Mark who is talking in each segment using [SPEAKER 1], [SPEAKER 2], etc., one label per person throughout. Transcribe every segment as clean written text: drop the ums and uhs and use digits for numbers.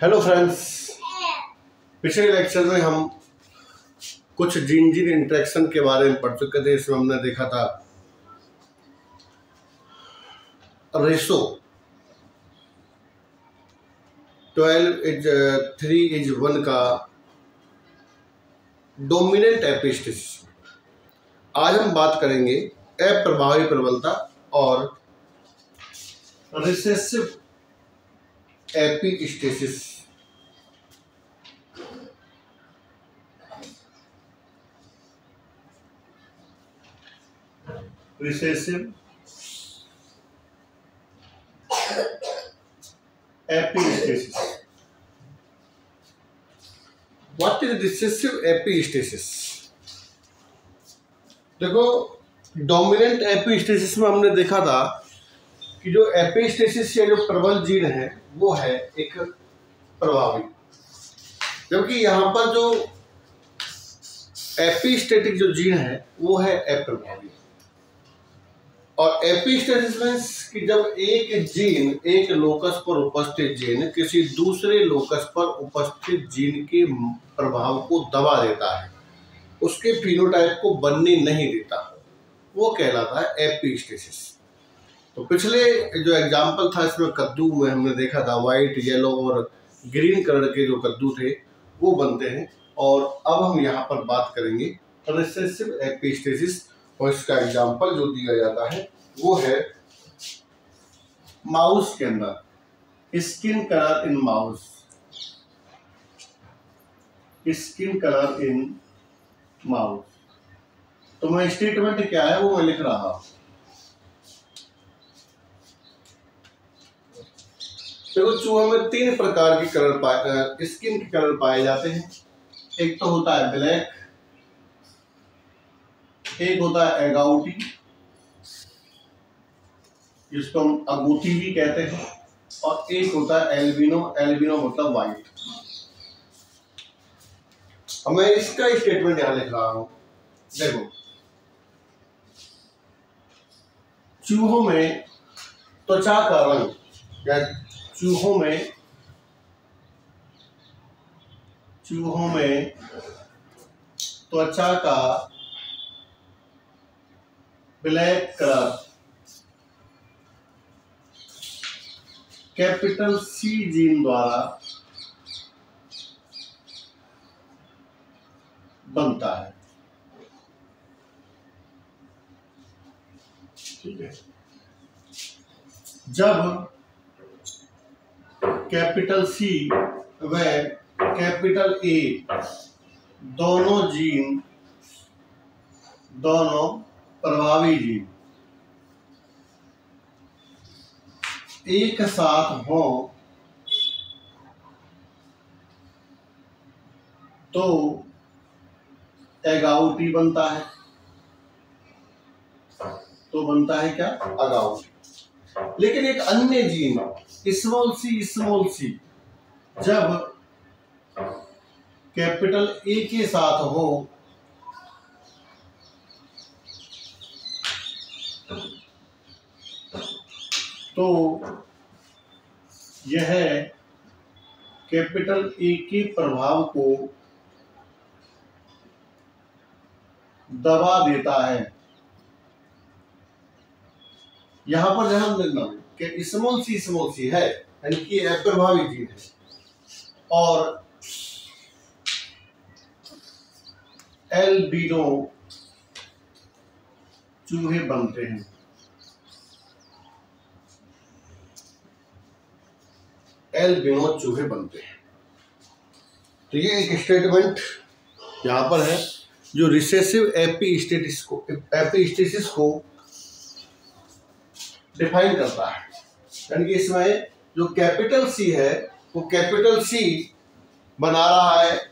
[SPEAKER 1] Hello friends, पिछले lecture में हम कुछ जीन जीन इंटरेक्शन के बारे में पढ़ चुके थे। इसमें हमने देखा था रेशो 12:3:1 का डोमिनेंट एपिस्टेसिस। आज हम बात करेंगे अप्रभावी प्रबलता और recessive epistasis. Recessive epistasis. What is recessive epistasis? देखो, डोमिनेंट एपिस्टेसिस में हमने देखा था कि जो एपिस्टेसिस या जो प्रबल जीन है वो है एक प्रभावी, जबकि यहाँ पर जो एपिस्टेटिक जो जीन है वो है अप्रभावी। और एपिस्टेसिस मीन्स कि जब एक जीन, एक लोकस पर उपस्थित जीन किसी दूसरे लोकस पर उपस्थित जीन के प्रभाव को दबा देता है, उसके फिनोटाइप को बनने नहीं देता, वो कहलाता है एपिस्टेसिस। तो पिछले जो एग्जाम्पल था इसमें कद्दू में हमने देखा था वाइट, येलो और ग्रीन कलर के जो कद्दू थे वो बनते हैं। और अब हम यहाँ पर बात करेंगे रिसेसिव एपिस्टेसिस, और इसका एग्जाम्पल जो दिया जाता है वो है माउस के अंदर skin colour in mouse. Skin colour in mouse. तो मैं स्टेटमेंट क्या है वो मैं लिख रहा हूं। देखो, चूहे में 3 प्रकार के कलर स्किन के कलर पाए जाते हैं। एक तो होता है ब्लैक, एक होता है एगाउटी, जिसको हम अगूती भी कहते हैं, और एक होता है एल्बिनो। एल्बिनो मतलब व्हाइट। अब मैं इसका स्टेटमेंट यहां लिख रहा हूं। देखो, चूहों में त्वचा का रंग या चूहों में त्वचा का black colour capital C gene द्वारा बनता है। ठीक है। जब कैपिटल सी व कैपिटल ए दोनों प्रभावी जीन एक साथ हो तो एगाउटी बनता है। तो बनता है क्या? अगाउटी। लेकिन एक अन्य जीन स्मॉल सी जब कैपिटल ए के साथ हो तो यह कैपिटल ए के प्रभाव को दबा देता है। यहां पर ध्यान देना कि स्मॉल सी है, यानी कि अप्रभावी जीन है, और एल्बिनो चूहे बनते हैं। एल्बिनो चूहे बनते हैं। तो ये एक स्टेटमेंट यहां पर है जो रिसेसिव एपिस्टेसिस को डिफाइन करता है। यानी कि इसमें जो कैपिटल सी है वो कैपिटल सी बना रहा है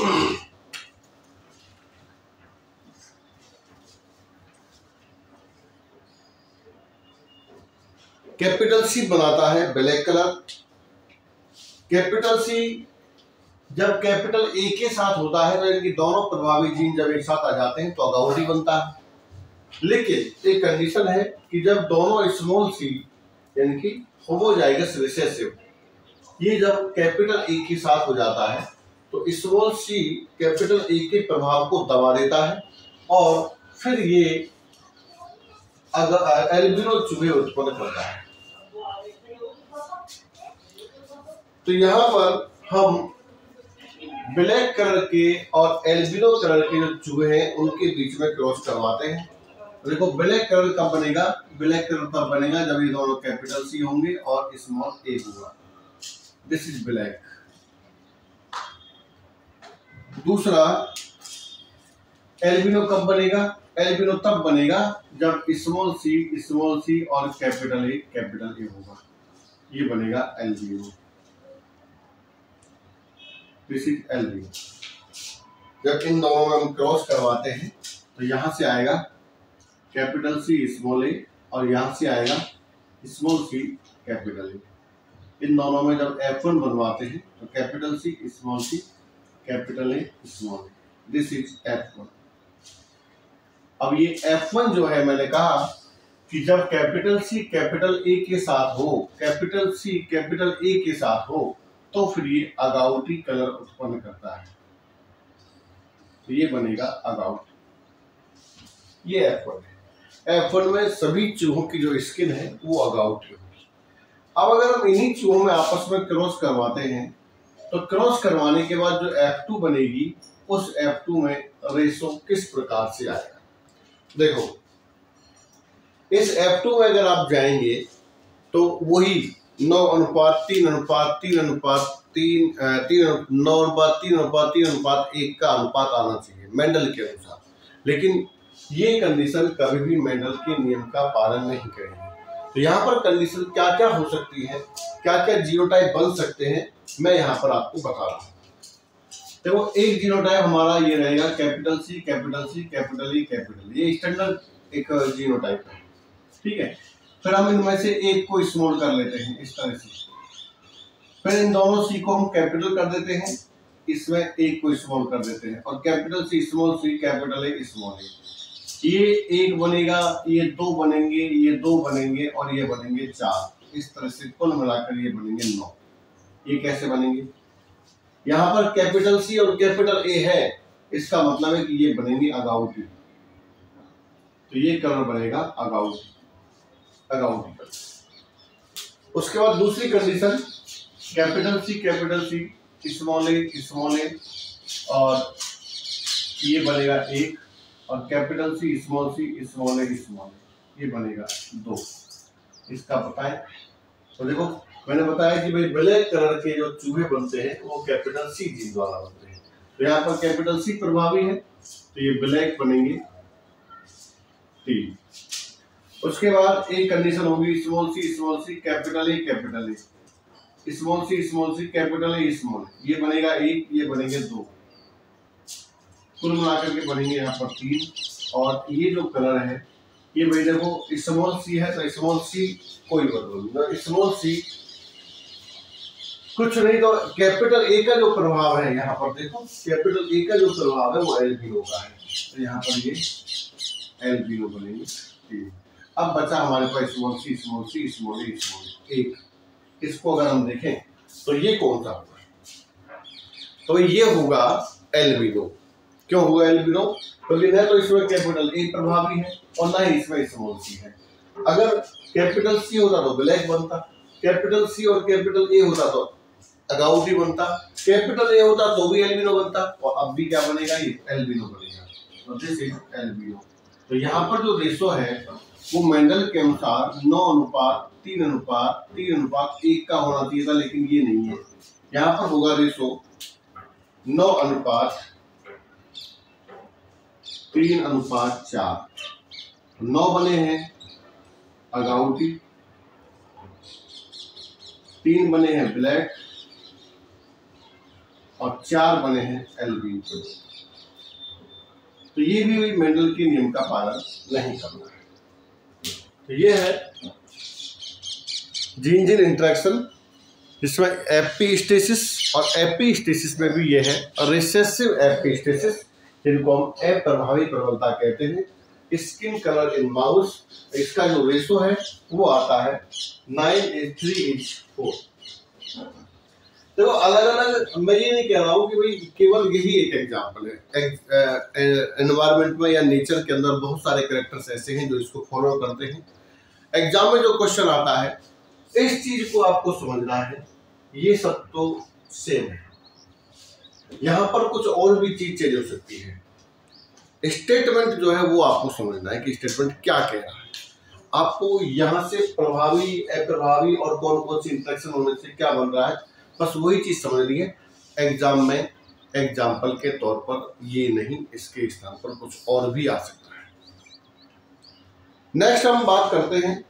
[SPEAKER 1] कैपिटल सी बनाता है ब्लैक कलर। कैपिटल सी जब कैपिटल ए के साथ होता है तो इनकी दोनों प्रभावी जीन जब एक साथ आ जाते हैं तो अगाउटी बनता है। लेकिन एक कंडीशन है कि जब दोनों स्मॉल सी यानी कि होमोजाइगस रिसेसिव ये जब कैपिटल ए के साथ हो जाता है तो स्मॉल सी कैपिटल ए के प्रभाव को दबा देता है और फिर ये अगर एल्बिनो चूहे उत्पन्न करता है। तो यहाँ पर हम ब्लैक कलर के और एल्बिनो कलर के जो चूहे हैं उनके बीच में क्रॉस करवाते हैं। देखो ब्लैक कलर कब बनेगा, ब्लैक कलर तब बनेगा जब ये दोनों कैपिटल सी होंगे और स्मॉल ए होगा। This is black. दूसरा एल्बिनो कब बनेगा, एल्बिनो तब बनेगा जब स्मॉल सी और कैपिटल ए होगा। ये बनेगा एल्बिनो। This is albino. जब इन दोनों में हम क्रॉस करवाते हैं तो यहां से आएगा कैपिटल सी स्मॉल ए और यहां से आएगा स्मॉल सी कैपिटल ए। इन दोनों में जब F1 बनवाते हैं तो capital C capital A small a. This is F1। अब ये F1 जो है, मैंने कहा कि जब कैपिटल सी कैपिटल ए के साथ हो, कैपिटल सी कैपिटल ए के साथ हो तो फिर ये अगाउटी कलर उत्पन्न करता है। तो ये बनेगा अगाउटी। ये F1 है। F1 में सभी चूहों की जो स्किन है वो अगाउटी होगी। अब अगर हम इन्हीं चूहों में आपस में क्रॉस करवाते हैं तो क्रॉस करवाने के बाद जो F2 बनेगी उस F2 में रेशो किस प्रकार से आएगा। देखो इस F2 में अगर आप जाएंगे तो वही 9:3:3:3:9:3:3:1 का अनुपात आना चाहिए मेंडल के अनुसार। लेकिन ये कंडीशन कभी भी मेंडल के नियम का पालन नहीं करेगी। तो यहाँ पर कंडीशन क्या क्या हो सकती है, क्या क्या जीनोटाइप बन सकते हैं, मैं यहाँ पर आपको बता रहा हूँ। देखो एक जीनोटाइप हमारा ये रहेगा कैपिटल सी कैपिटल ए। ये स्टैंडर्ड एक जीनोटाइप है, ठीक है। फिर हम इनमें से एक को स्मॉल कर लेते हैं इस तरह से। फिर इन दोनों सी को हम कैपिटल कर देते हैं, इसमें एक को स्मॉल कर देते हैं और capital C capital A small a. ये एक बनेगा, ये दो बनेंगे, ये दो बनेंगे और ये बनेंगे 4। इस तरह से कुल मिलाकर ये बनेंगे 9। ये कैसे बनेंगे, यहाँ पर कैपिटल सी और कैपिटल ए है, इसका मतलब है कि ये बनेंगे अगाउटी। तो ये कलर बनेगा अगाउटी कलर। उसके बाद दूसरी condition capital C small a और ये बनेगा 1 और कैपिटल सी स्मॉल ए ये बनेगा 2। इसका पता है। तो देखो मैंने बताया कि भाई ब्लैक कलर के जो चूहे बनते हैं वो कैपिटल सी जीन द्वारा बनते हैं। तो यहाँ पर कैपिटल सी प्रभावी है तो ये ब्लैक बनेंगे 3। उसके बाद एक कंडीशन होगी small c capital A small c capital A ये बनेगा 1, ये बनेंगे 2। कुल मिलाकर के बनेंगे यहाँ पर 3। और ये जो कलर है ये भाई देखो स्मॉल सी है तो स्मॉल सी कोई बदल, स्मॉल सी कुछ नहीं तो कैपिटल ए का जो प्रभाव है, यहाँ पर देखो कैपिटल ए का जो प्रभाव है वो एल्बिनो का है। तो यहाँ पर ये एल्बिनो बनेंगे। अब बचा हमारे पास स्मॉल ए 1। इसको अगर हम देखें तो ये कौन सा होगा, तो ये होगा एल्बिनो। क्यों होगा एल्बिनो, क्योंकि न तो इसमें कैपिटल ए प्रभावी है और ना ही इसमें स्मॉल सी है। अगर कैपिटल सी होता तो ब्लैक बनता, कैपिटल सी और कैपिटल ए होता तो अगाउटी बनता, कैपिटल ए होता तो भी एल्बिनो बनता और अब भी क्या बनेगा, ये एल्बिनो बनेगा। तो दिस इज एल्बिनो। तो यहाँ पर जो रेशो है वो मेंडल के अनुसार 9:3:3:1 का होना चाहिए था, लेकिन ये नहीं है। यहाँ पर होगा रेशो 9:3:4। 9 बने हैं अगाउटी, 3 बने हैं ब्लैक और 4 बने हैं एल्बिनो। तो ये भी मेंडल के नियम का पालन नहीं करना है। तो ये है जीन इंटरेक्शन, जिसमें एपिस्टेसिस और एपिस्टेसिस में भी ये है रिसेसिव एपिस्टेसिस, जिनको हम अप्रभावी प्रबलता कहते हैं। स्किन कलर इन माउस, इसका जो रेशो है वो आता है 9:3:4। देखो अलग अलग, मैं ये नहीं कह रहा हूँ कि भाई केवल यही एक एग्जाम्पल है। एनवायरमेंट में या नेचर के अंदर बहुत सारे कैरेक्टर्स ऐसे हैं जो इसको फॉलो करते हैं। एग्जाम में जो क्वेश्चन आता है इस चीज को आपको समझना है, ये सब तो सेम है। यहाँ पर कुछ और भी चीज चेंज हो सकती है। स्टेटमेंट जो है वो आपको समझना है कि स्टेटमेंट क्या कह रहा है। आपको यहाँ से प्रभावी, अप्रभावी और कौन कौन सी इंटरेक्शन होने से क्या बन रहा है, बस वही चीज समझनी है। एग्जाम में एग्जाम्पल के तौर पर ये नहीं, इसके स्थान पर कुछ और भी आ सकता है। नेक्स्ट हम बात करते हैं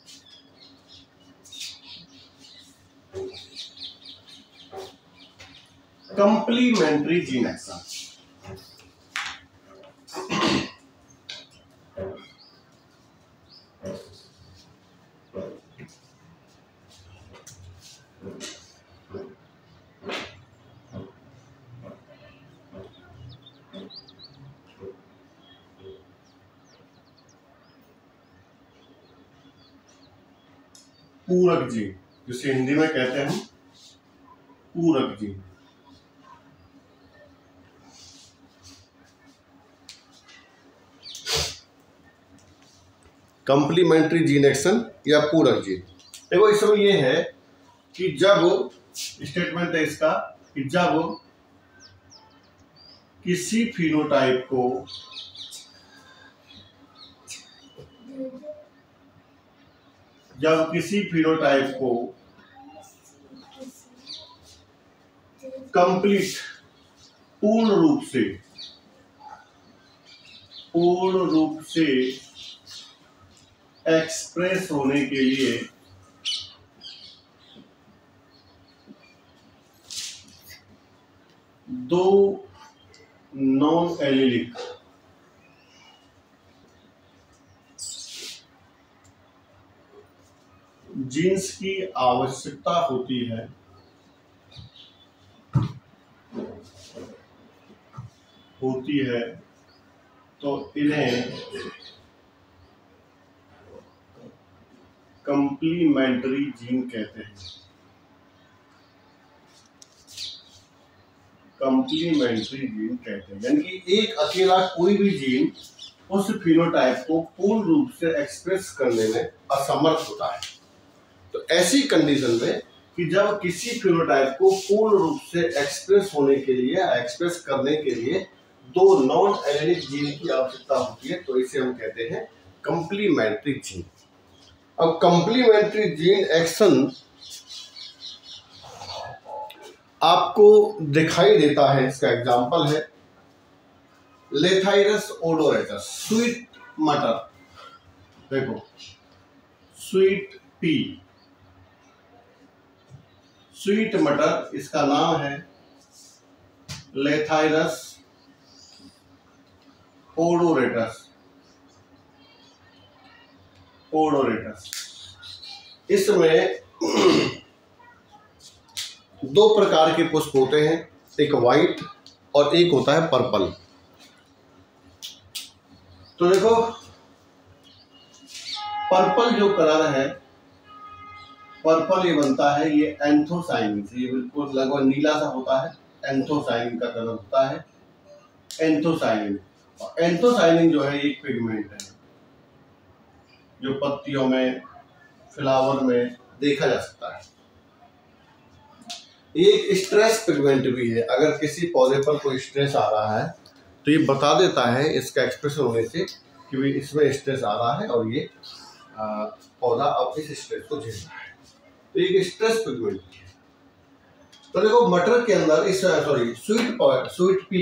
[SPEAKER 1] कंप्लीमेंट्री जीन एक्शन। पूरक जीन, जिसे हिंदी में कहते हैं पूरक जीन। कंप्लीमेंट्री जीन एक्शन या पूरक जीन। देखो इसमें ये है कि जब स्टेटमेंट है इसका कि जब किसी फिनोटाइप को कंप्लीट पूर्ण रूप से एक्सप्रेस होने के लिए दो नॉन एलिलिक जीन्स की आवश्यकता होती है, तो इन्हें कंप्लीमेंट्री जीन कहते हैं। कंप्लीमेंट्री जीन कहते हैं यानी कि एक अकेला कोई भी जीन उस फिनोटाइप को पूर्ण रूप से एक्सप्रेस करने में असमर्थ होता है। तो ऐसी कंडीशन में कि जब किसी फिनोटाइप को पूर्ण रूप से एक्सप्रेस करने के लिए दो नॉन एलिलिक जीन की आवश्यकता होती है, तो इसे हम कहते हैं कंप्लीमेंट्री जीन। अब कंप्लीमेंट्री जीन एक्शन आपको दिखाई देता है, इसका एग्जाम्पल है लेथाइरस ओडोरेटस, स्वीट मटर। देखो स्वीट पी, स्वीट मटर, इसका नाम है लेथाइरस ओडोरेटस। इसमें दो प्रकार के पुष्प होते हैं, एक वाइट और एक होता है पर्पल। तो देखो पर्पल जो कलर है, पर्पल ये बनता है ये एंथोसाइनिन से, ये बिल्कुल लगभग नीला सा होता है, एंथोसाइनिन का कलर होता है एंथोसाइनिन। और एंथोसाइनिन जो है एक पिगमेंट है जो पत्तियों में, फ्लावर में देखा जा सकता है। ये एक स्ट्रेस पिगमेंट भी है। अगर किसी पौधे पर कोई स्ट्रेस आ रहा है तो ये बता देता है इसका एक्सप्रेशन होने से कि भाई इसमें स्ट्रेस आ रहा है और ये पौधा अब इस स्ट्रेस को झेल रहा है। तो एक स्ट्रेस पिगमेंट है। तो देखो मटर के अंदर स्वीट पी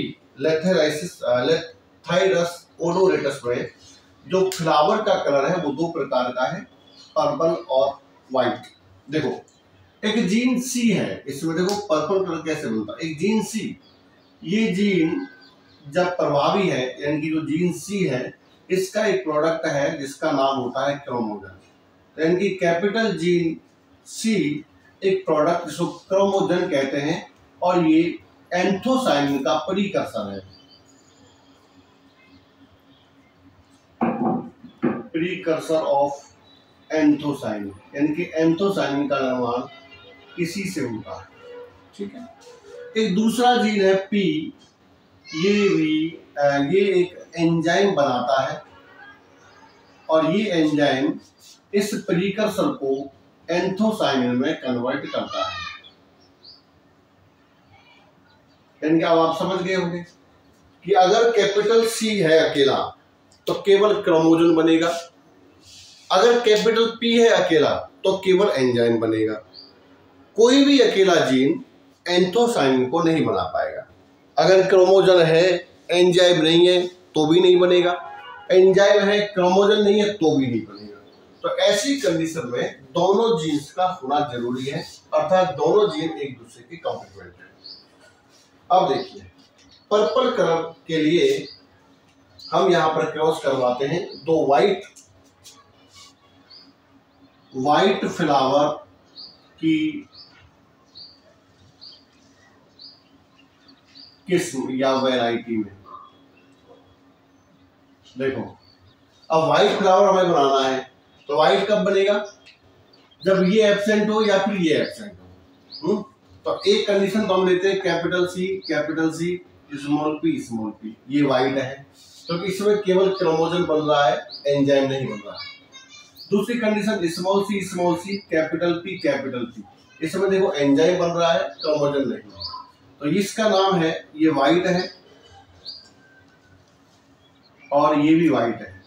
[SPEAKER 1] लेथाइरस ओडोरेटस में जो फ्लावर का कलर है वो दो प्रकार का है, पर्पल और वाइट। देखो एक जीन सी है इसमें, देखो पर्पल कलर कैसे बनता है, एक जीन सी, ये जीन जब प्रभावी है यानी कि जो जीन सी है इसका एक प्रोडक्ट है जिसका नाम होता है क्रोमोजन। यानी कि कैपिटल जीन सी एक प्रोडक्ट जिसको क्रोमोजन कहते हैं और ये एंथोसाइनिन का प्रीकर्सर है, प्रीकर्सर ऑफ एंथोसाइनिन। यानी कि एंथोसाइनिन का निर्माण इसी से होता है। ठीक है। एक दूसरा जीन है पी, ये भी ये एक एंजाइम बनाता है और ये एंजाइम इस प्रीकर्सर को एंथोसायनिन में कन्वर्ट करता है। यानी कि अब आप समझ गए होंगे कि अगर कैपिटल सी है अकेला तो केवल क्रोमोजोन बनेगा, अगर कैपिटल पी है अकेला तो केवल एंजाइम बनेगा। कोई भी अकेला जीन एंथोसायनिन को नहीं बना पाएगा। अगर क्रोमोजोन है एंजाइम नहीं है तो भी नहीं बनेगा, एंजाइम है क्रोमोजोन नहीं है तो भी नहीं बनेगा। तो ऐसी कंडीशन में दोनों जीन्स का होना जरूरी है, अर्थात दोनों जीन एक दूसरे के कॉम्प्लीमेंट है। अब देखिए पर्पल कलर के लिए हम यहां पर क्रॉस करवाते हैं दो व्हाइट फ्लावर की किस्म या वैरायटी में। देखो अब व्हाइट फ्लावर हमें बनाना है तो व्हाइट कब बनेगा, जब ये एब्सेंट हो या फिर ये एब्सेंट हो। तो एक कंडीशन तो हम लेते हैं कैपिटल सी स्मॉल पी, ये व्हाइट है क्योंकि तो इसमें केवल क्रोमोजोन बन रहा है, एंजाइम नहीं बन रहा है। दूसरी condition small c capital P, इसमें देखो एंजाइम बन रहा है, क्रोमोजोन नहीं है। तो इसका नाम है, ये व्हाइट है और ये भी व्हाइट है।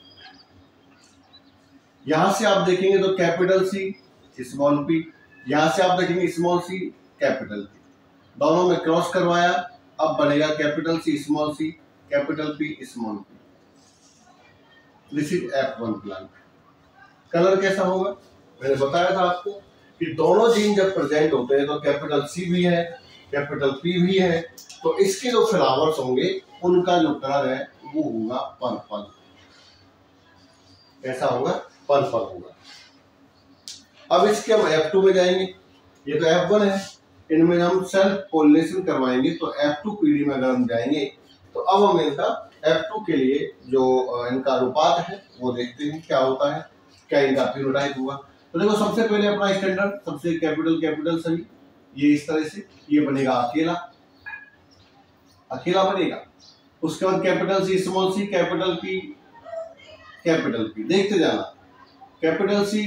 [SPEAKER 1] यहां से आप देखेंगे तो कैपिटल सी स्मॉल पी, यहां से आप देखेंगे स्मॉल सी कैपिटल पी, दोनों में क्रॉस करवाया, अब बनेगा capital C capital P small p. This is F1 plant. Colour कैसा होगा, मैंने बताया था आपको कि दोनों जीन जब प्रेजेंट होते हैं तो कैपिटल सी भी है कैपिटल पी भी है, तो इसके जो फ्लावर्स होंगे उनका जो कलर है वो होगा पर्पल। कैसा होगा, पर्पल होगा। अब इसके हम F2 में जाएंगे, ये तो F1 है, इनमें हम सेल्फ पोलिनेशन करवाएंगे। तो F2 पीढ़ी में अगर हम जाएंगे तो अब हम इनका F2 के लिए जो इनका अनुपात है वो देखते हैं क्या होता है, क्या इनका फिनोटाइप हुआ। तो देखो सबसे पहले अपना स्टैंडर्ड सबसे कैपिटल सभी, ये इस तरह से ये बनेगा अकेला बनेगा। उसके बाद कैपिटल सी कैपिटल पी, देखते जाना, capital C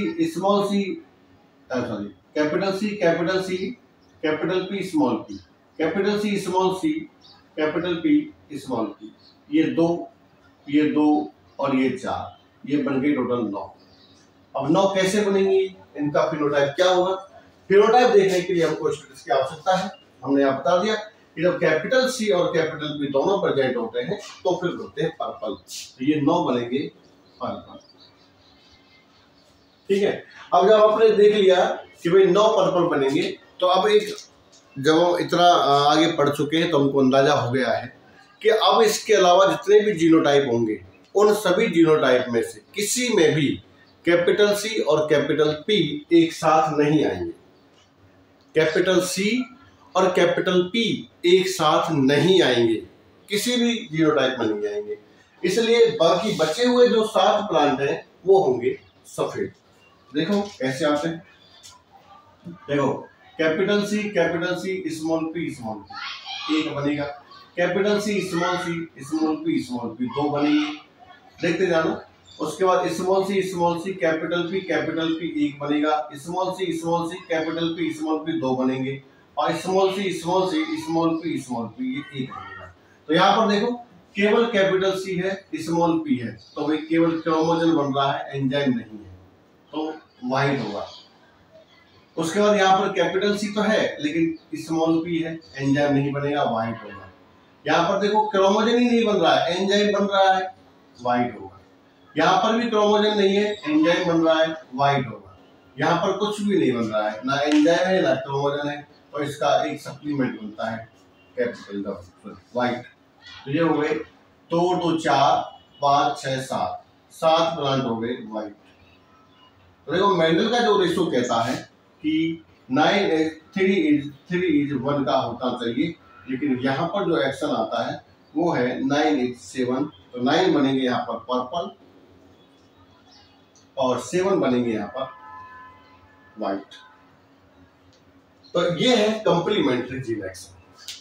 [SPEAKER 1] capital P small p, capital C capital P small p, ये दो और ये 4, ये बन गई टोटल 9। अब 9 कैसे बनेंगी, इनका फिनोटाइप क्या होगा। फिनोटाइप देखने के लिए हमको स्टेटस की आवश्यकता है। हमने यहाँ बता दिया कि जब कैपिटल सी और कैपिटल पी दोनों प्रेजेंट होते हैं तो फिर होते हैं पर्पल। तो ये 9 बनेंगे पर्पल। ठीक है। अब जब आपने देख लिया कि भाई 9 पर्पल बनेंगे, तो अब एक जब हम इतना आगे बढ़ चुके हैं तो हमको अंदाजा हो गया है कि अब इसके अलावा जितने भी जीनोटाइप होंगे उन सभी जीनोटाइप में से किसी में भी कैपिटल सी और कैपिटल पी एक साथ नहीं आएंगे। कैपिटल सी और कैपिटल पी एक साथ नहीं आएंगे, किसी भी जीनोटाइप में नहीं आएंगे। इसलिए बाकी बचे हुए जो 7 प्लांट हैं वो होंगे सफेद। देखो कैसे आते हैं, देखो कैपिटल सी स्मॉल पी एक बनेगा, कैपिटल सी स्मॉल पी 2 बनेंगे, देखते जाना। उसके बाद स्मॉल सी कैपिटल पी एक बनेगा, स्मॉल सी कैपिटल पी 2 बनेंगे, और स्मॉल पी ये एक बनेगा। तो यहाँ पर देखो केवल कैपिटल सी है स्मॉल पी है, तो भाई केवल क्रोमोजोन बन रहा है, एंजाइम नहीं है, तो व्हाइट होगा। उसके बाद यहाँ पर कैपिटल सी तो है लेकिन स्मॉल पी है, एंजाइम नहीं बनेगा, व्हाइट होगा। यहाँ पर देखो क्रोमोजोन ही नहीं बन रहा है, एंजाइम बन रहा है, व्हाइट होगा। यहाँ पर भी क्रोमोजोन नहीं है, एंजाइम बन रहा है, व्हाइट होगा। यहाँ पर कुछ भी नहीं बन रहा है, ना एंजाइम है ना क्रोमोजोन है, तो इसका एक सप्लीमेंट बनता है कैपिटल व्हाइट। तो ये हो गए 2 2 4 5 6 7 प्लांट हो गए व्हाइट। तो देखो मेंडल का जो रेशो कहता है कि 3:1 का होना चाहिए, लेकिन यहाँ पर जो एक्शन आता है वो है 9:7। तो 9 बनेंगे यहाँ पर पर्पल और 7 बनेंगे यहाँ पर व्हाइट। तो ये है कंप्लीमेंट्री जीन एक्शन।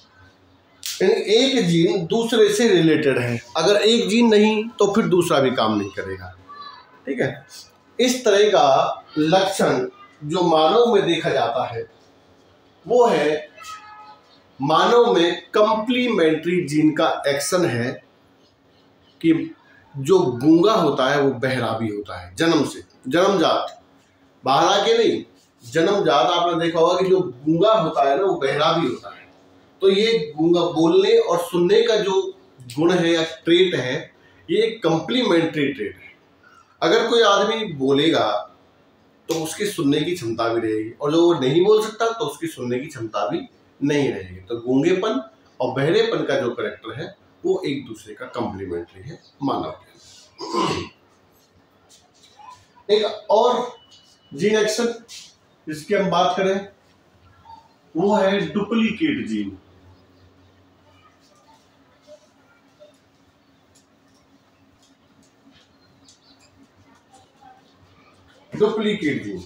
[SPEAKER 1] एक जीन दूसरे से रिलेटेड है, अगर एक जीन नहीं तो फिर दूसरा भी काम नहीं करेगा। ठीक है, इस तरह का लक्षण जो मानव में देखा जाता है वो है मानव में कंप्लीमेंट्री जीन का एक्शन है कि जो गूंगा होता है वो बहरा भी होता है जन्म से, जन्मजात, बाहर आके नहीं, जन्मजात। आपने देखा होगा कि जो गूंगा होता है ना वो बहरा भी होता है। तो ये गूंगा बोलने और सुनने का जो गुण है या ट्रेट है, ये एक कंप्लीमेंट्री ट्रेट है। अगर कोई आदमी बोलेगा तो उसकी सुनने की क्षमता भी रहेगी, और जो वो नहीं बोल सकता तो उसकी सुनने की क्षमता भी नहीं रहेगी। तो गूंगेपन और बहरेपन का जो करेक्टर है वो एक दूसरे का कंप्लीमेंट्री है मानव के। एक और जीन एक्शन जिसकी हम बात करें वो है डुप्लीकेट जीन। डुप्लीकेट जीन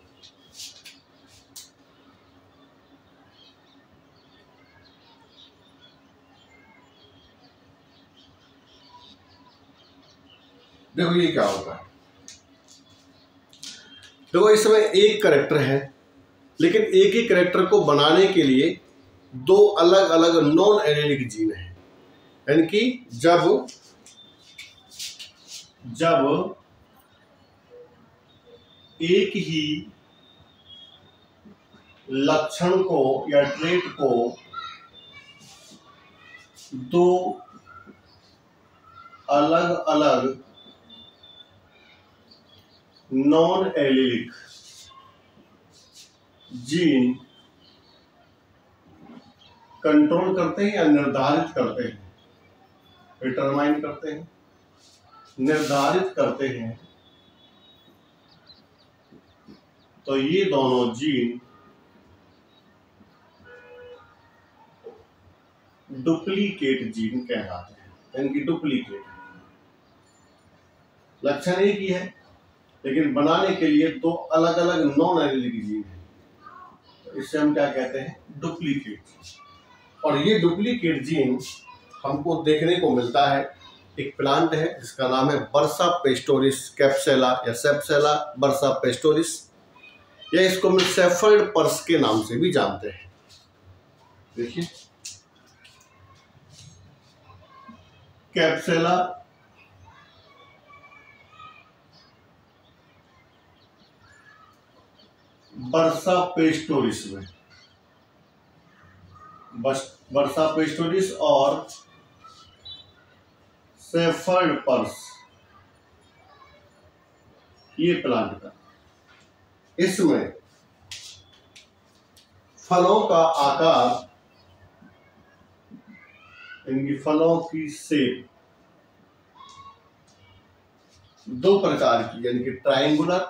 [SPEAKER 1] देखो ये क्या होता है। देखो इस समय एक करेक्टर है, लेकिन एक ही करेक्टर को बनाने के लिए दो अलग अलग नॉन एलेलिक जीन है। यानी कि जब एक ही लक्षण को या ट्रेट को दो अलग अलग नॉन एलेलिक जीन कंट्रोल करते हैं या निर्धारित करते हैं, डिटरमाइन करते हैं, निर्धारित करते हैं, तो ये दोनों जीन डुप्लीकेट जीन कहलाते हैं। इनकी डुप्लीकेट लक्षण एक ही है, लेकिन बनाने के लिए दो अलग अलग नॉन एलेलिक जीन है, तो इससे हम क्या कहते हैं, डुप्लीकेट। और ये डुप्लीकेट जीन हमको देखने को मिलता है, एक प्लांट है जिसका नाम है बर्सा पेस्टोरिस कैप्सेला या सेप्सेला बर्सा पेस्टोरिस, या इसको हम सेफर्ड पर्स के नाम से भी जानते हैं। देखिए कैप्सेला बर्सा पेस्टोरिस में, बर्सा पेस्टोरिस और सेफर्ड पर्स, ये प्लांट का, इसमें फलों का आकार, इनकी फलों की शेप दो प्रकार की, यानी कि ट्रायंगुलर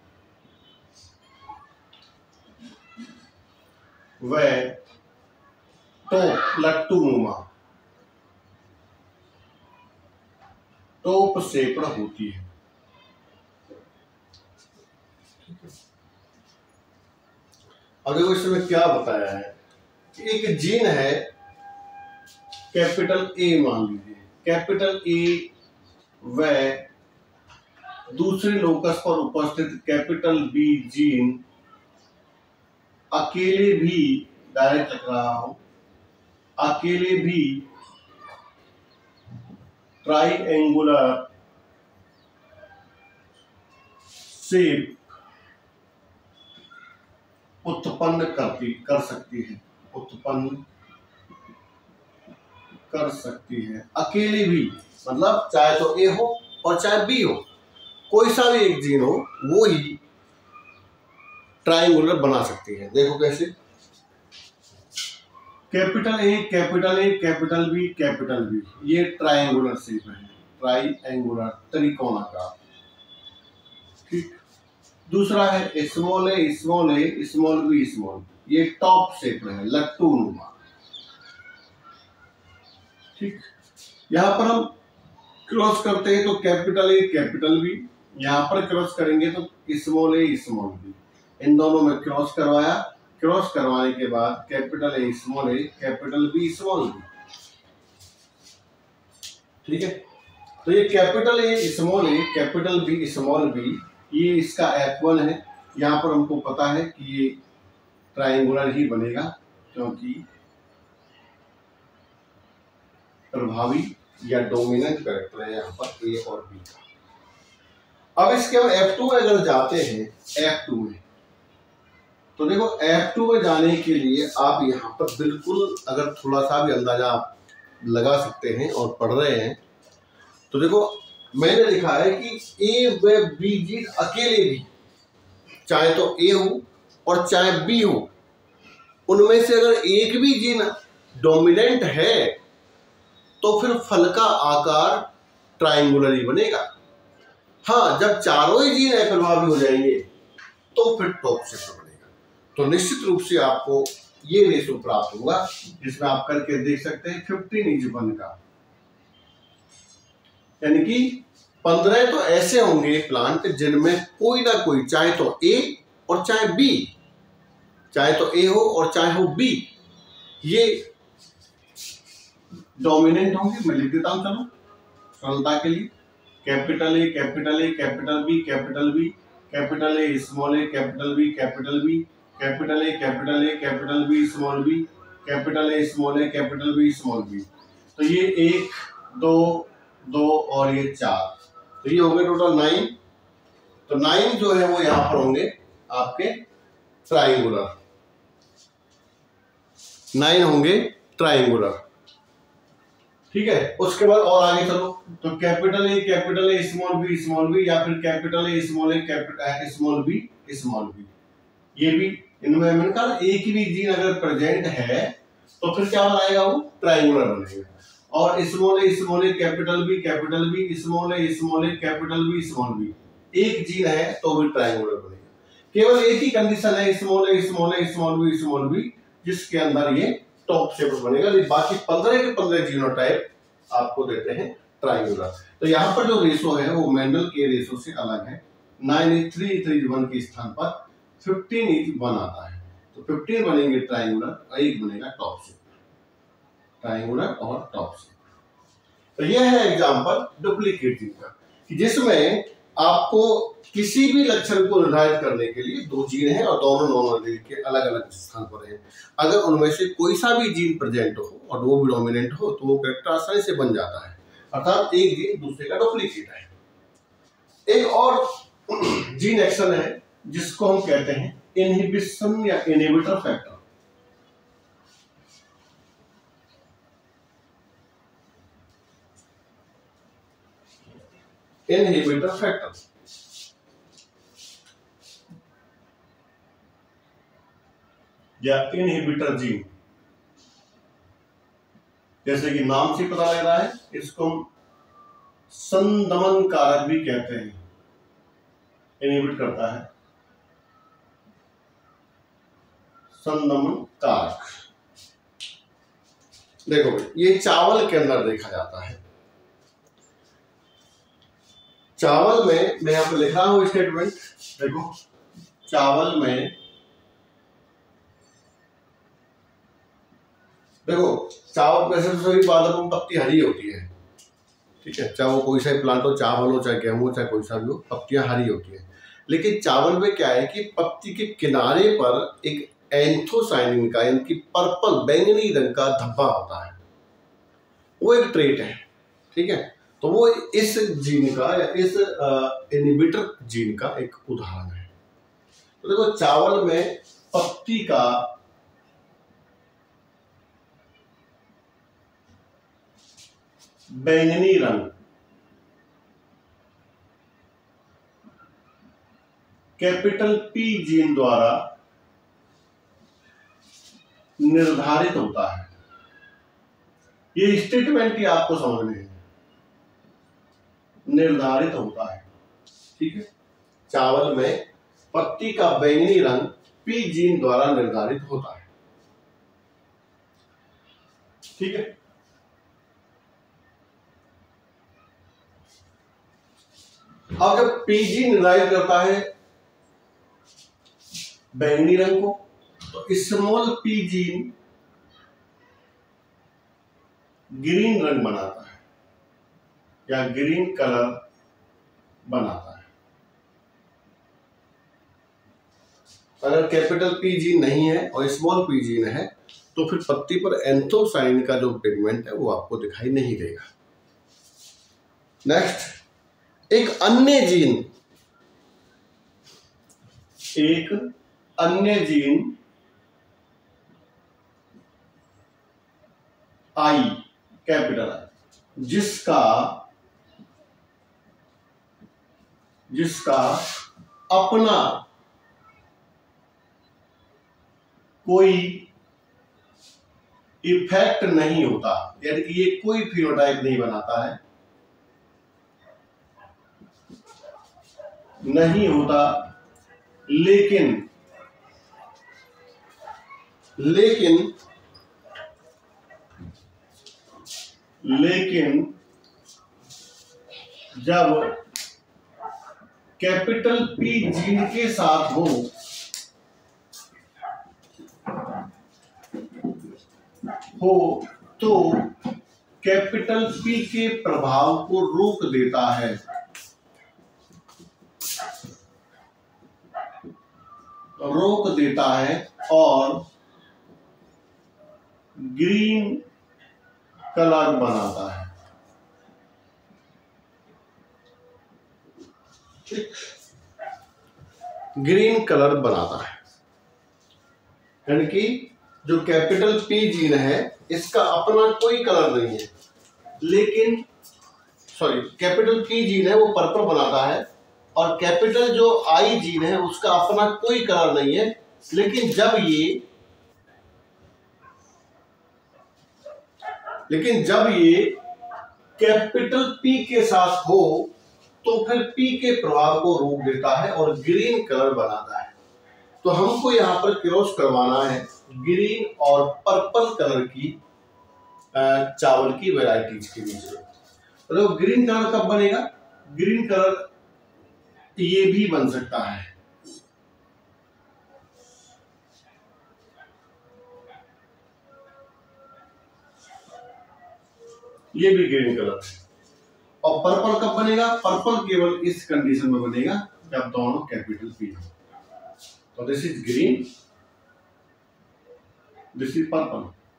[SPEAKER 1] व टोप लट्टूनुमा, टोप शेप्ड होती है। अब देखो इसमें क्या बताया है, एक जीन है कैपिटल ए, मान लीजिए कैपिटल ए, व दूसरे लोकस पर उपस्थित कैपिटल बी जीन अकेले भी, डायरेक्ट लिख रहा हूं, अकेले भी ट्राइएंगुलर शेप उत्पन्न कर सकती है, उत्पन्न कर सकती है। अकेले भी मतलब चाहे तो ए हो और चाहे बी हो, कोई सा भी एक जीन हो वो ही ट्रायंगुलर बना सकती है। देखो कैसे, capital A capital A capital B capital B, ये ट्रायंगुलर शेप है, ट्रायंगुलर त्रिकोणाकार। ठीक, दूसरा है small a small a small b small, ये टॉप शेप है, लट्टूनुमा। ठीक, यहां पर हम क्रॉस करते हैं तो कैपिटल ए कैपिटल बी, यहां पर क्रॉस करेंगे तो स्मॉल ए स्मॉल बी, इन दोनों में क्रॉस करवाया, क्रॉस करवाने के बाद capital A capital B small b, ठीक है। तो ये capital A capital B small b, ये इसका F1 है। यहाँ पर हमको पता है कि ये ट्राइंगुलर ही बनेगा, क्योंकि प्रभावी या डोमिनेंट कैरेक्टर है यहाँ पर ए और बी का। अब इसके हम F2 में अगर जाते हैं, F2 में तो देखो F2 में जाने के लिए आप यहाँ पर बिल्कुल अगर थोड़ा सा भी अंदाजा आप लगा सकते हैं और पढ़ रहे हैं, तो देखो मैंने लिखा है कि ए व बी जीन अकेले भी, चाहे तो ए हो और चाहे बी हो, उनमें से अगर एक भी जीन डोमिनेंट है तो फिर फल का आकार ट्राइंगुलर ही बनेगा। हाँ, जब चारों ही जीन अप्रभावी हो जाएंगे तो फिर टॉप शेप बनेगा। तो निश्चित रूप से आपको ये रेशो प्राप्त होगा, जिसमें आप करके देख सकते हैं 15:1 का, यानी कि 15 तो ऐसे होंगे प्लांट जिनमें कोई ना कोई, चाहे तो ए और चाहे बी, चाहे तो ए हो और चाहे हो बी, ये डोमिनेंट होंगे। मैं लिख देता हूं, चलो सरलता के लिए, capital A capital B capital B, capital A small a capital B capital A capital B small b, capital A small a capital B small b. तो ये 1 2 2 और ये 4, तो ये हो गए टोटल 9। तो 9 जो है वो यहां पर होंगे आपके ट्राइंगुलर, 9 होंगे ट्राइंगुलर, ठीक है। उसके बाद और आगे चलो, तो कैपिटल ए स्मॉल बी या फिर कैपिटल ए स्मॉल बी, ये भी इनमें मैंने कहा एक भी जीन अगर प्रेजेंट है तो फिर क्या बनाएगा, वो ट्राइंगुलर बनेगा। और small a capital B small a capital B, एक जीन है तो भी ट्राइंगुलर बनेगा। केवल एक ही कंडीशन है स्मॉल बी जिसके अंदर ये टॉप शेप बनेगा, बाकी 15 के 15 जीनोटाइप आपको देते हैं ट्राइंगुलर। तो यहाँ पर जो रेशो है वो मेंडल के रेशो से अलग है। 9:3:1 के स्थान पर 15:1 आता है, तो 15 बनेंगे ट्राइंगुलर और एक बनेगा टॉप शेप, ट्राइंगुलर और टॉप शेप। तो यह है एग्जांपल डुप्लीकेट जीन का, कि जिसमें आपको किसी भी लक्षण को निर्धारित करने के लिए 2 जीन हैं और दोनों नॉन एलील के अलग अलग स्थान पर हैं। अगर उनमें से कोई सा भी जीन प्रेजेंट हो और वो भी डोमिनेंट हो तो वो कैरेक्टर आसानी से बन जाता है, अर्थात एक जीन दूसरे का डुप्लीकेट है। एक और जीन एक्शन है जिसको हम कहते हैं इनहिबिशन या इनहिबिटर फैक्टर। इनहिबिटर फैक्टर या इनहिबिटर जीन, जैसे कि नाम से पता लग रहा है, इसको हम संदमन कारक भी कहते हैं, इनहिबिट करता है, संदमन कारक। देखो ये चावल के अंदर देखा जाता है। चावल में मैं यहां पर लिख रहा हूं स्टेटमेंट, देखो चावल में, देखो चावल में सबसे बड़ी बात है पत्ती हरी होती है, ठीक है, चाहे वो कोई सा भी प्लांट हो, चावल हो चाहे गेहूं हो चाहे कोई सा भी हो, पत्तियां हरी होती है। लेकिन चावल में क्या है कि पत्ती के किनारे पर एक एंथोसाइनिन का यानी कि पर्पल बैंगनी रंग का धब्बा होता है, वो एक ट्रेट है, ठीक है। तो वो इस जीन का या इस इनहिबिटर जीन का एक उदाहरण है। तो देखो चावल में पत्ती का बैंगनी रंग कैपिटल पी जीन द्वारा निर्धारित होता है। ये स्टेटमेंट ही आपको समझने है, निर्धारित होता है, ठीक है। चावल में पत्ती का बैंगनी रंग पी जीन द्वारा निर्धारित होता है, ठीक है। अब जब पी जीन निर्धारित करता है बैंगनी रंग को, तो स्मॉल पी जीन ग्रीन रंग बनाता है या ग्रीन कलर बनाता है। अगर कैपिटल पी जीन नहीं है और स्मॉल पी जीन है तो फिर पत्ती पर एंथोसाइन का जो पिगमेंट है वो आपको दिखाई नहीं देगा। नेक्स्ट, एक अन्य जीन आई, कैपिटल आई, जिसका अपना कोई इफेक्ट नहीं होता, यानी कि ये कोई फिनोटाइप नहीं बनाता है, नहीं होता, लेकिन जब कैपिटल पी जीन के साथ हो तो कैपिटल पी के प्रभाव को रोक देता है। और ग्रीन कलर बनाता है। ग्रीन कलर बनाता है, यानी कि जो कैपिटल पी जीन है इसका अपना कोई कलर नहीं है, लेकिन कैपिटल पी जीन है वो पर्पल बनाता है और कैपिटल जो आई जीन है उसका अपना कोई कलर नहीं है, लेकिन जब ये कैपिटल पी के साथ हो तो फिर पी के प्रभाव को रोक देता है और ग्रीन कलर बनाता है। तो हमको यहाँ पर क्रॉस करवाना है ग्रीन और पर्पल कलर की चावल की वैरायटीज के बीच में। तो ग्रीन कलर कब बनेगा? ग्रीन कलर ये भी बन सकता है, ये भी ग्रीन कलर है। और पर्पल कब बनेगा? पर्पल केवल इस कंडीशन में बनेगा जब दोनों कैपिटल पी हो। तो this is green, this is purple,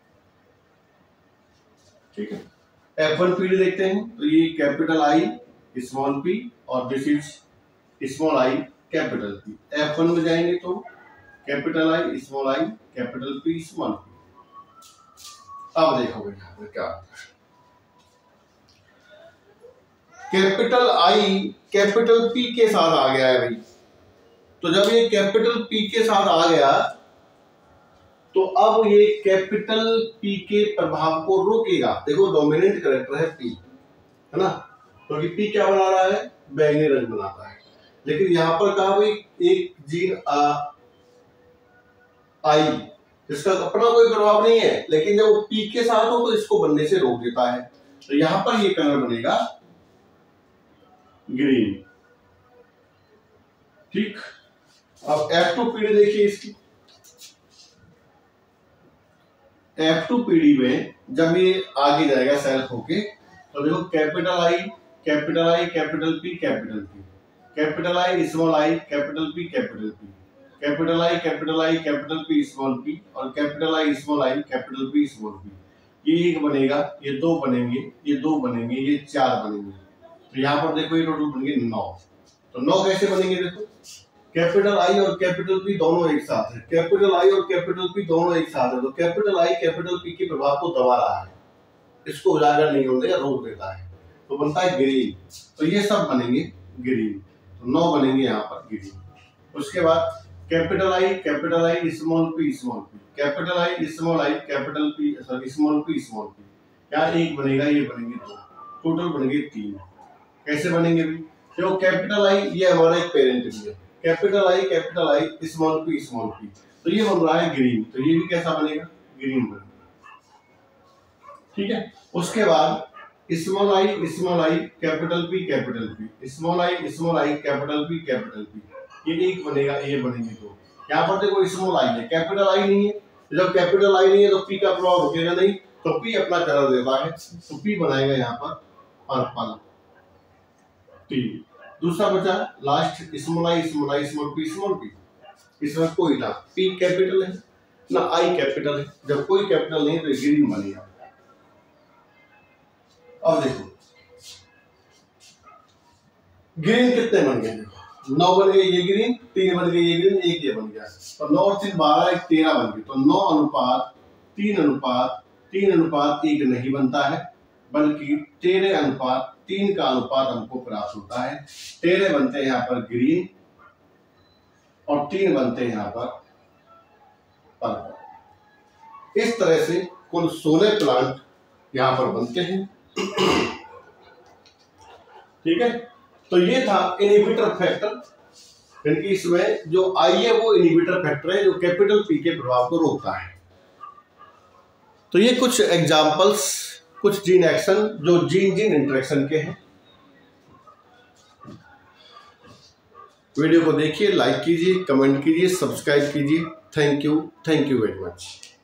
[SPEAKER 1] ठीक है। F1 पीडी देखते हैं तो ये कैपिटल आई स्मॉल पी और this is small i capital P. F1 में जाएंगे तो capital I small i capital P small p. अब देखोगे यहाँ पर क्या होता है। कैपिटल आई कैपिटल पी के साथ आ गया है भाई, तो जब ये कैपिटल पी के साथ आ गया तो अब ये कैपिटल पी के प्रभाव को रोकेगा। देखो डोमिनेंट कैरेक्टर है पी, है ना, क्योंकि पी क्या बना रहा है? बैंगनी रंग बनाता है। लेकिन यहां पर कहा भाई एक जीन आई जिसका अपना कोई प्रभाव नहीं है, लेकिन जब वो पी के साथ हो तो इसको बनने से रोक देता है। तो यहां पर ये कलर बनेगा ग्रीन, ठीक। अब F2 पीढ़ी देखिए इसकी। F2 पीढ़ी में जब ये आगे जाएगा सेल्फ होके तो देखो capital I capital P capital P, capital I small i capital P capital P, capital I capital P small p और capital I small i capital P small p. ये एक बनेगा, ये दो बनेंगे, ये दो बनेंगे, ये चार बनेंगे। तो यहाँ पर देखो ये टोटल बन गए 9। तो 9 कैसे बनेंगे? देखो कैपिटल आई और कैपिटल पी दोनों एक साथ है, कैपिटल आई और कैपिटल पी दोनों एक साथ है, तो कैपिटल आई कैपिटल पी के प्रभाव को दबा रहा है, इसको उजागर नहीं होने या रोक देता है, तो बनता है ग्रीन। तो ये सब बनेंगे ग्रीन, तो 9 बनेंगे यहाँ पर ग्रीन। उसके बाद capital I small p capital I small i capital P small p, यहाँ एक बनेगा, ये बनेंगे 2, टोटल बनेंगे 3। कैसे बनेंगे भी? देखो कैपिटल आई ये हमारा एक पेरेंट भी है, कैपिटल आई स्मॉल पी, तो ये बन रहा है ग्रीन, तो ये भी कैसा बनेगा? ग्रीन बनेगा, ठीक है। उसके बाद small i capital P, small i capital P, ये एक बनेगा, ये बनेंगे 2, यहाँ पर देखो स्मॉल आई है, कैपिटल आई नहीं है। जब कैपिटल आई नहीं है तो पी का प्रभाव रुकेगा नहीं, तो पी अपना कलर देता है, तो पी बनाएगा यहाँ पर पर्पल टी। दूसरा बचा last small i small i small p, इसमें कोई ना पी कैपिटल है ना आई कैपिटल है, जब कोई कैपिटल नहीं तो ग्रीन बनेगा। अब देखो ग्रीन कितने बन गए, 9 बन गए ये ग्रीन, 3 बन गए ये ग्रीन, 1 ये बन गया, तो 9 और 3 12, 1 13 बन गए। तो 9 अनुपात 3 अनुपात 3 अनुपात 1 नहीं बनता है, बल्कि 13 अनुपात 3 का अनुपात हमको प्राप्त होता है। 13 बनते हैं यहाँ पर ग्रीन और 3 बनते हैं यहाँ पर पर्पल। इस तरह से कुल 16 प्लांट यहाँ पर बनते हैं। ठीक है, तो ये था इनहिबिटर फैक्टर, क्योंकि इसमें जो आई है वो इनहिबिटर फैक्टर है जो कैपिटल पी के प्रभाव को रोकता है। तो ये कुछ एग्जांपल्स, कुछ जीन एक्शन जो जीन इंटरेक्शन के हैं। वीडियो को देखिए, लाइक कीजिए, कमेंट कीजिए, सब्सक्राइब कीजिए। Thank you very much.